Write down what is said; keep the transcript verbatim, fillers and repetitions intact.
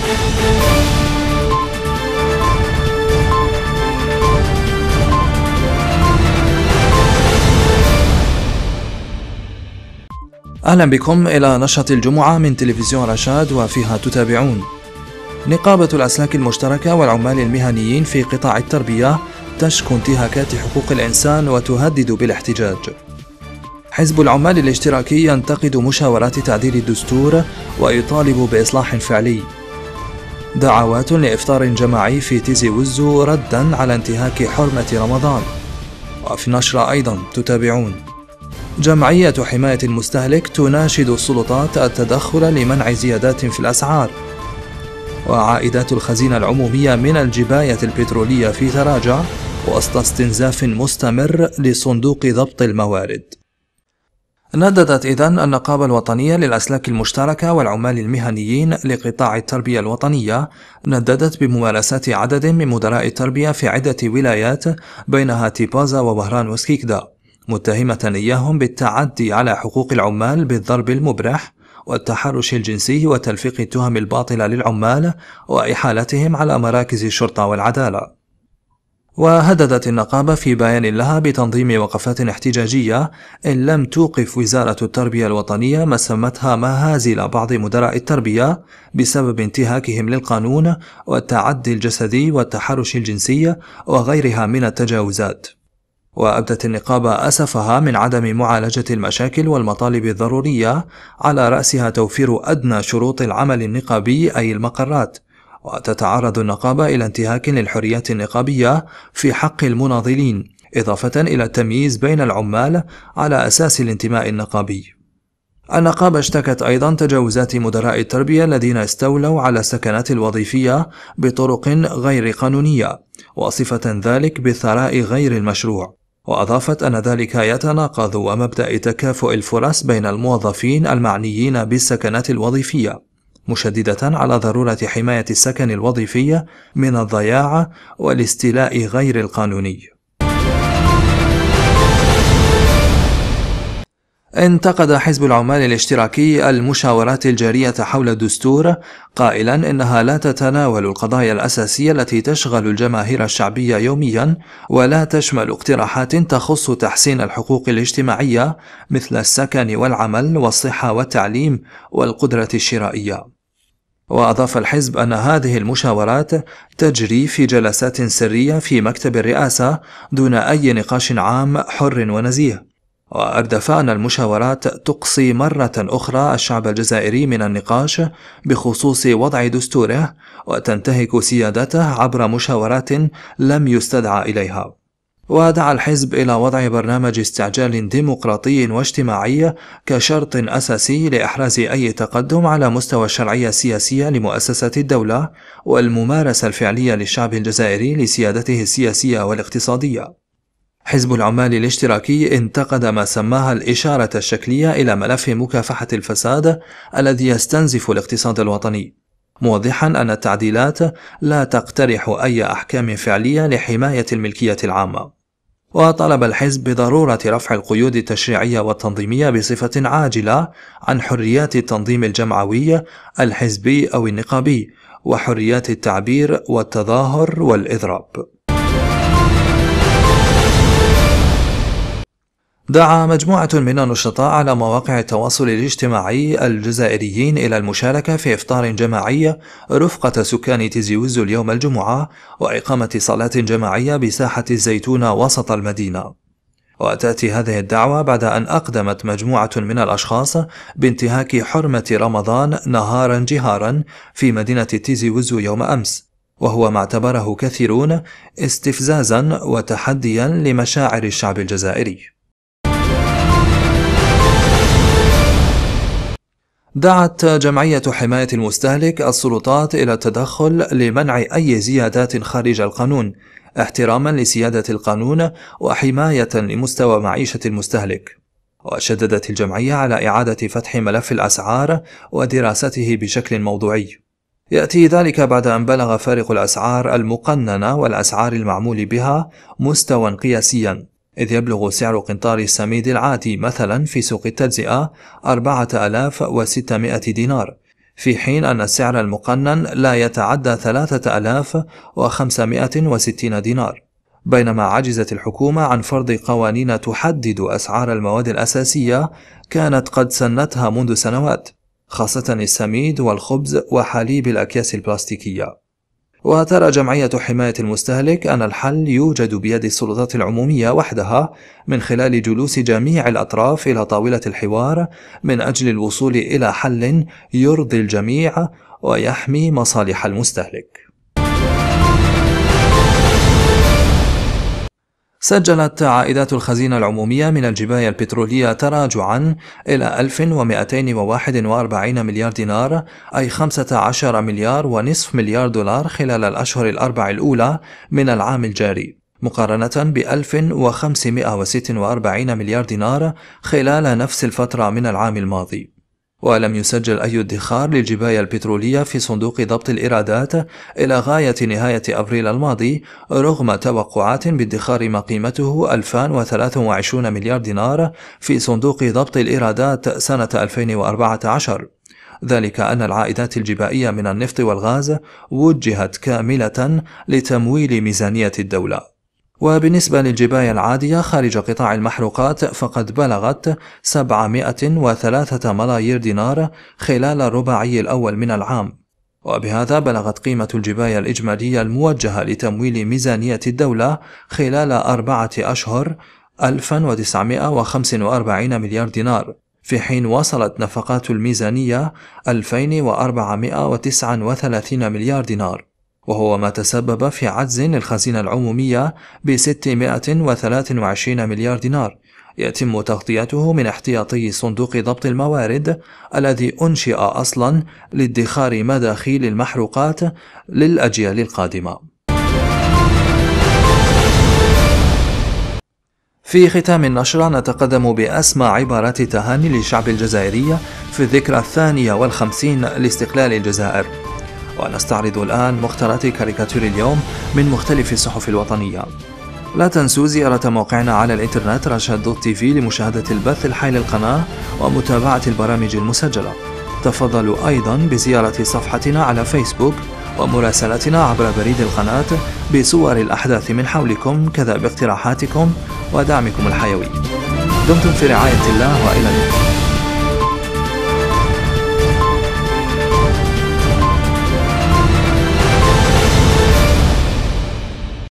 أهلا بكم إلى نشرة الجمعة من تلفزيون رشاد، وفيها تتابعون: نقابة الأسلاك المشتركة والعمال المهنيين في قطاع التربية تشكو انتهاكات حقوق الإنسان وتهدد بالاحتجاج. حزب العمال الاشتراكي ينتقد مشاورات تعديل الدستور ويطالب بإصلاح فعلي. دعوات لإفطار جماعي في تيزي وزو ردا على انتهاك حرمة رمضان. وفي النشرة أيضا تتابعون: جمعية حماية المستهلك تناشد السلطات التدخل لمنع زيادات في الأسعار. وعائدات الخزينة العمومية من الجباية البترولية في تراجع وسط استنزاف مستمر لصندوق ضبط الموارد. نددت إذن النقابة الوطنية للأسلاك المشتركة والعمال المهنيين لقطاع التربية الوطنية نددت بممارسات عدد من مدراء التربية في عدة ولايات بينها تيبازا ووهران وسكيكدا، متهمة إياهم بالتعدي على حقوق العمال بالضرب المبرح والتحرش الجنسي وتلفيق التهم الباطلة للعمال وإحالتهم على مراكز الشرطة والعدالة. وهددت النقابة في بيان لها بتنظيم وقفات احتجاجية إن لم توقف وزارة التربية الوطنية ما سمتها مهازل بعض مدراء التربية بسبب انتهاكهم للقانون والتعدي الجسدي والتحرش الجنسي وغيرها من التجاوزات. وأبدت النقابة أسفها من عدم معالجة المشاكل والمطالب الضرورية، على رأسها توفير أدنى شروط العمل النقابي أي المقرات. وتتعرض النقابة إلى انتهاك للحريات النقابية في حق المناضلين، إضافة إلى التمييز بين العمال على أساس الانتماء النقابي. النقابة اشتكت أيضا تجاوزات مدراء التربية الذين استولوا على السكنات الوظيفية بطرق غير قانونية، وصفة ذلك بالثراء غير المشروع. وأضافت أن ذلك يتناقض ومبدأ تكافؤ الفرص بين الموظفين المعنيين بالسكنات الوظيفية، مشددة على ضرورة حماية السكن الوظيفي من الضياع والاستيلاء غير القانوني. انتقد حزب العمال الاشتراكي المشاورات الجارية حول الدستور، قائلا إنها لا تتناول القضايا الأساسية التي تشغل الجماهير الشعبية يوميا، ولا تشمل اقتراحات تخص تحسين الحقوق الاجتماعية مثل السكن والعمل والصحة والتعليم والقدرة الشرائية. وأضاف الحزب أن هذه المشاورات تجري في جلسات سرية في مكتب الرئاسة دون أي نقاش عام حر ونزيه. وأردف أن المشاورات تقصي مرة أخرى الشعب الجزائري من النقاش بخصوص وضع دستوره، وتنتهك سيادته عبر مشاورات لم يستدعى إليها. ودعا الحزب إلى وضع برنامج استعجال ديمقراطي واجتماعي كشرط أساسي لإحراز أي تقدم على مستوى الشرعية السياسية لمؤسسة الدولة والممارسة الفعلية للشعب الجزائري لسيادته السياسية والاقتصادية. حزب العمال الاشتراكي انتقد ما سماها الإشارة الشكلية إلى ملف مكافحة الفساد الذي يستنزف الاقتصاد الوطني، موضحا أن التعديلات لا تقترح أي أحكام فعلية لحماية الملكية العامة. وطلب الحزب بضرورة رفع القيود التشريعية والتنظيمية بصفة عاجلة عن حريات التنظيم الجمعوي الحزبي أو النقابي، وحريات التعبير والتظاهر والإضراب. دعا مجموعة من النشطاء على مواقع التواصل الاجتماعي الجزائريين إلى المشاركة في إفطار جماعي رفقة سكان تيزي وزو اليوم الجمعة، وإقامة صلاة جماعية بساحة الزيتون وسط المدينة. وتأتي هذه الدعوة بعد أن أقدمت مجموعة من الأشخاص بانتهاك حرمة رمضان نهارا جهارا في مدينة تيزي وزو يوم أمس، وهو ما اعتبره كثيرون استفزازا وتحديا لمشاعر الشعب الجزائري. دعت جمعية حماية المستهلك السلطات إلى التدخل لمنع أي زيادات خارج القانون، احتراما لسيادة القانون وحماية لمستوى معيشة المستهلك. وشددت الجمعية على إعادة فتح ملف الأسعار ودراسته بشكل موضوعي. يأتي ذلك بعد أن بلغ فارق الأسعار المقننة والأسعار المعمول بها مستوى قياسيا، إذ يبلغ سعر قنطار السميد العادي مثلا في سوق التجزئة أربعة آلاف وستمائة دينار، في حين أن السعر المقنن لا يتعدى ثلاثة آلاف وخمسمائة وستين دينار، بينما عجزت الحكومة عن فرض قوانين تحدد أسعار المواد الأساسية كانت قد سنتها منذ سنوات، خاصة السميد والخبز وحليب الأكياس البلاستيكية. وترى جمعية حماية المستهلك أن الحل يوجد بيد السلطات العمومية وحدها من خلال جلوس جميع الأطراف إلى طاولة الحوار من أجل الوصول إلى حل يرضي الجميع ويحمي مصالح المستهلك. سجلت عائدات الخزينة العمومية من الجباية البترولية تراجعا إلى ألف ومئتين وواحد وأربعين مليار دينار، أي خمسة عشر مليار ونصف مليار دولار خلال الأشهر الأربع الأولى من العام الجاري، مقارنة ب ألف وخمسمائة وستة وأربعين مليار دينار خلال نفس الفترة من العام الماضي. ولم يسجل أي ادخار للجباية البترولية في صندوق ضبط الإيرادات إلى غاية نهاية أبريل الماضي، رغم توقعات بادخار ما قيمته ألفين وثلاثة وعشرين مليار دينار في صندوق ضبط الإيرادات سنة ألفين وأربعة عشر، ذلك أن العائدات الجبائية من النفط والغاز وجهت كاملة لتمويل ميزانية الدولة. وبالنسبة للجباية العادية خارج قطاع المحروقات فقد بلغت سبعمائة وثلاثة ملايير دينار خلال الرباعي الأول من العام، وبهذا بلغت قيمة الجباية الإجمالية الموجهة لتمويل ميزانية الدولة خلال أربعة أشهر ألف وتسعمائة وخمسة وأربعين مليار دينار، في حين وصلت نفقات الميزانية ألفين وأربعمائة وتسعة وثلاثين مليار دينار، وهو ما تسبب في عجز للخزينة العمومية ب ستمائة وثلاثة وعشرين مليار دينار يتم تغطيته من احتياطي صندوق ضبط الموارد الذي أنشئ أصلا لادخار مداخيل المحروقات للأجيال القادمة. في ختام النشرة نتقدم بأسمى عبارات التهاني للشعب الجزائري في الذكرى الثانية والخمسين لاستقلال الجزائر، ونستعرض الآن مختارات كاريكاتير اليوم من مختلف الصحف الوطنية. لا تنسوا زيارة موقعنا على الإنترنت رشاد دوت تي في لمشاهدة البث الحي للقناة ومتابعة البرامج المسجلة. تفضلوا أيضا بزيارة صفحتنا على فيسبوك ومراسلتنا عبر بريد القناة بصور الأحداث من حولكم، كذا باقتراحاتكم ودعمكم الحيوي. دمتم في رعاية الله وإلى اللقاء.